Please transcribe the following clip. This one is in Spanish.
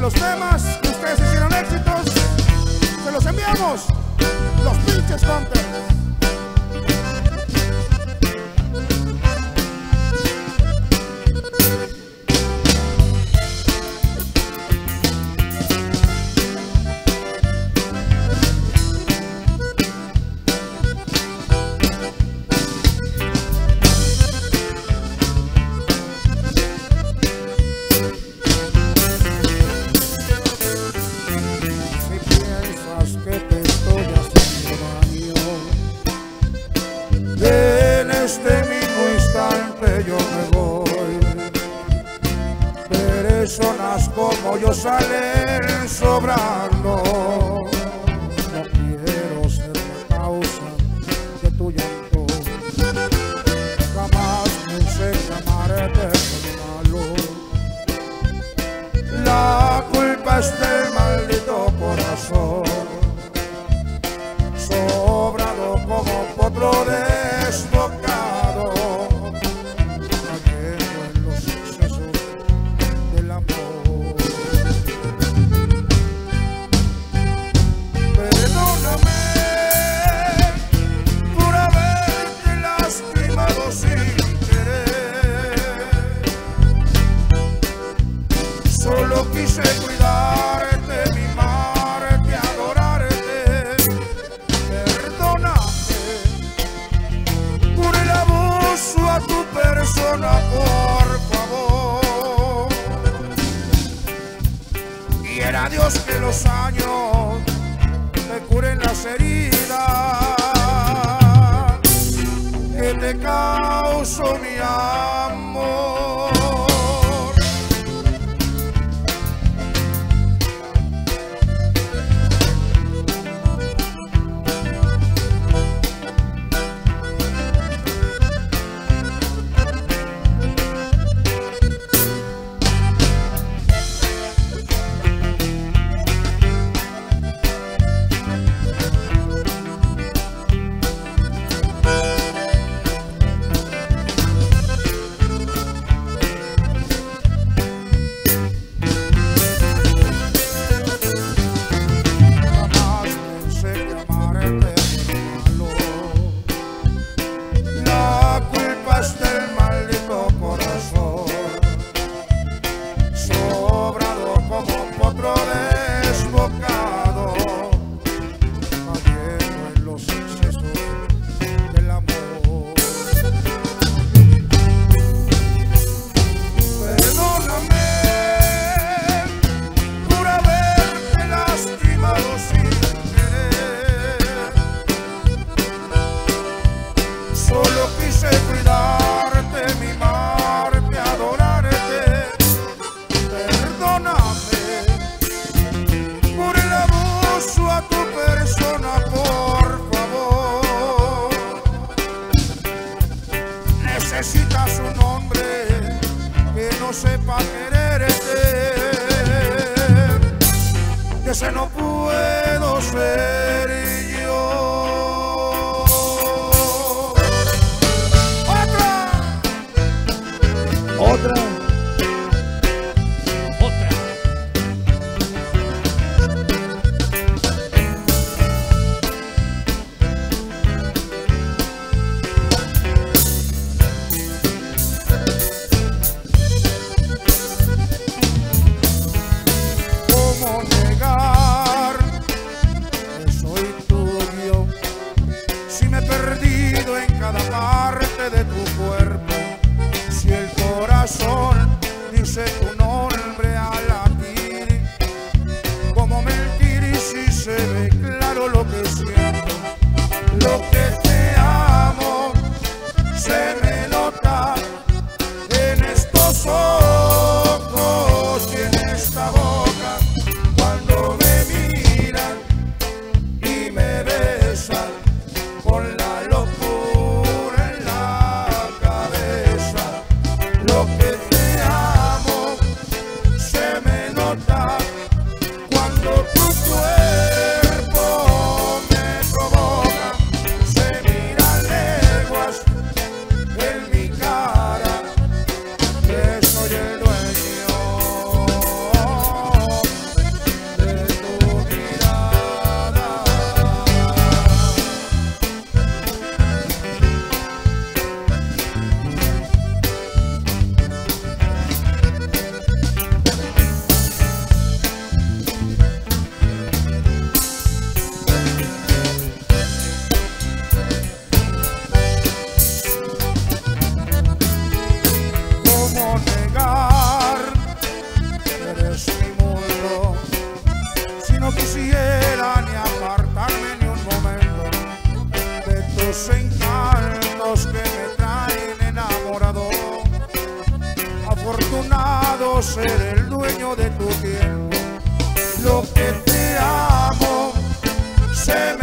los temas que ustedes hicieron éxitos, se los enviamos, los pinches Hunter. En este mismo instante yo me voy. Personas como yo salen sobrando. No quiero ser la causa de tu llanto. Jamás pensé que amarte con malo. La culpa es del maldito corazón, sobrado como potro desbocado, cayendo en los excesos del amor. Perdóname por haberte lastimado sin querer. Solo quise cuidarte, mimarte, adorarte. A tu persona, por favor. Quiera Dios que los años te curen las heridas que te causó mi amor. Necesitas un hombre que no sepa quererte, que ese no puedo ser yo. Otra. Parte de tu cuerpo, si el corazón dice tu nombre al latir, como mentir si se ve claro lo que siento, lo que te amo se me nota en estos ojos y en esta boca cuando me miran y me besan con la locura. Lo que te amo afortunado ser el dueño de tu tiempo. Lo que te amo se